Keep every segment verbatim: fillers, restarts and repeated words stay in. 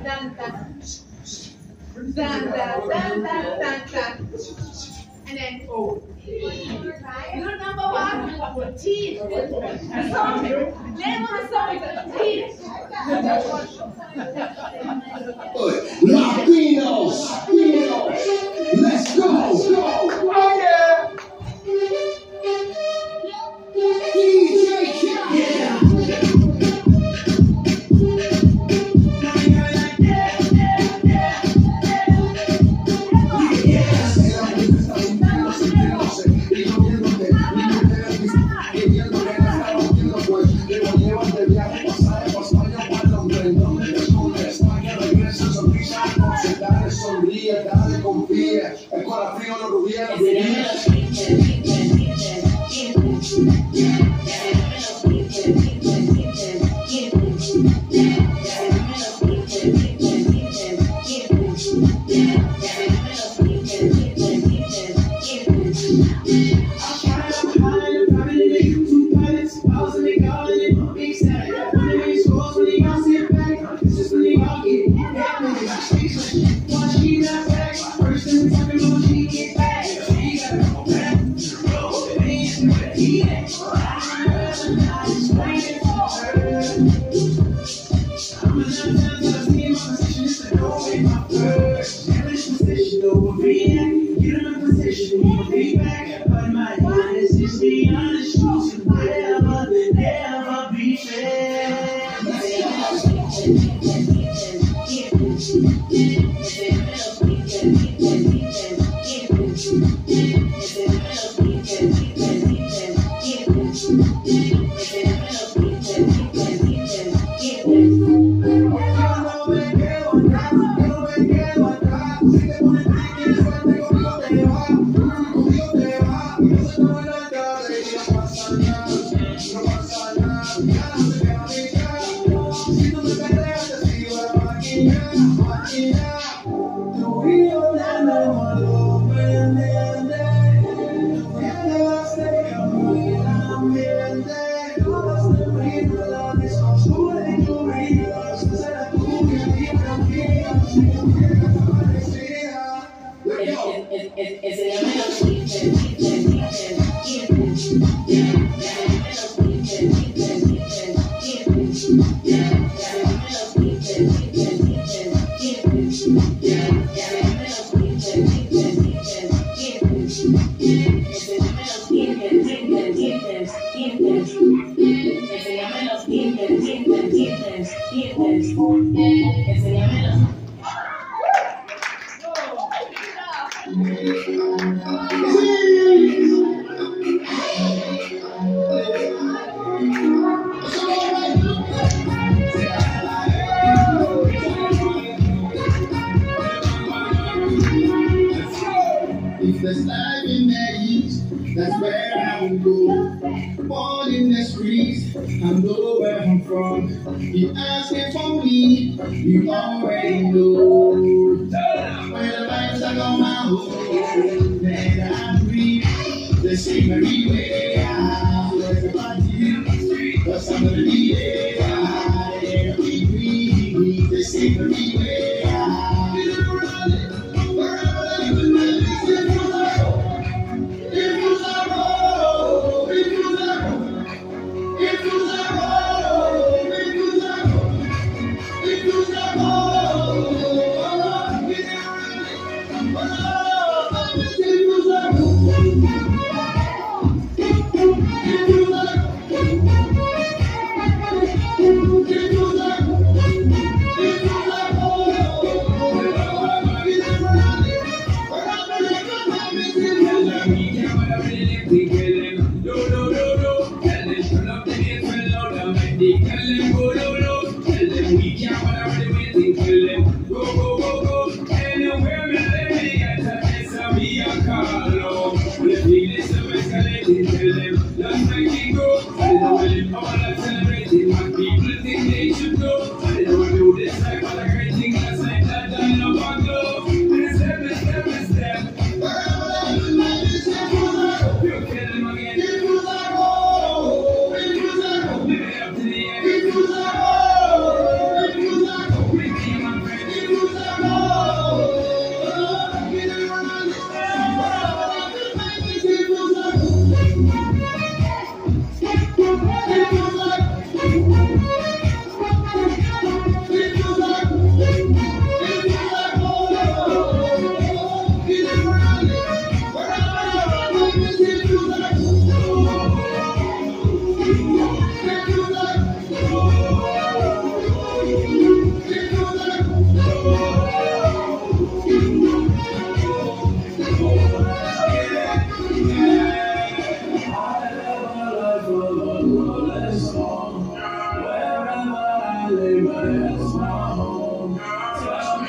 dun, dun, dun, dun, dun, dun. And then, oh, note number one, teeth. The song, name of the song is teeth. Latinos, Latinos, let's go. Oh yeah. D J yeah. Sonríe, dale, confía, el corazón frío no rubiera, If there's life in the east, that's where I will go. Born in the streets, I know where I'm from. You asking for me, you already know. When the vibes are on my own, then I breathe. They say Marie way out, so everybody, cause I'm gonna be there. Yeah, we breathe. They say Marie way out.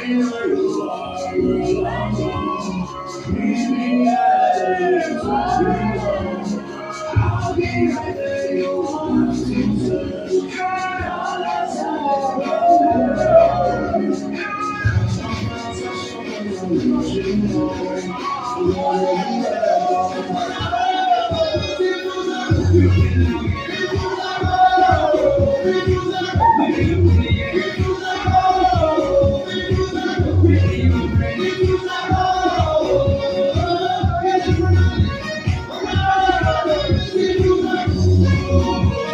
Oh,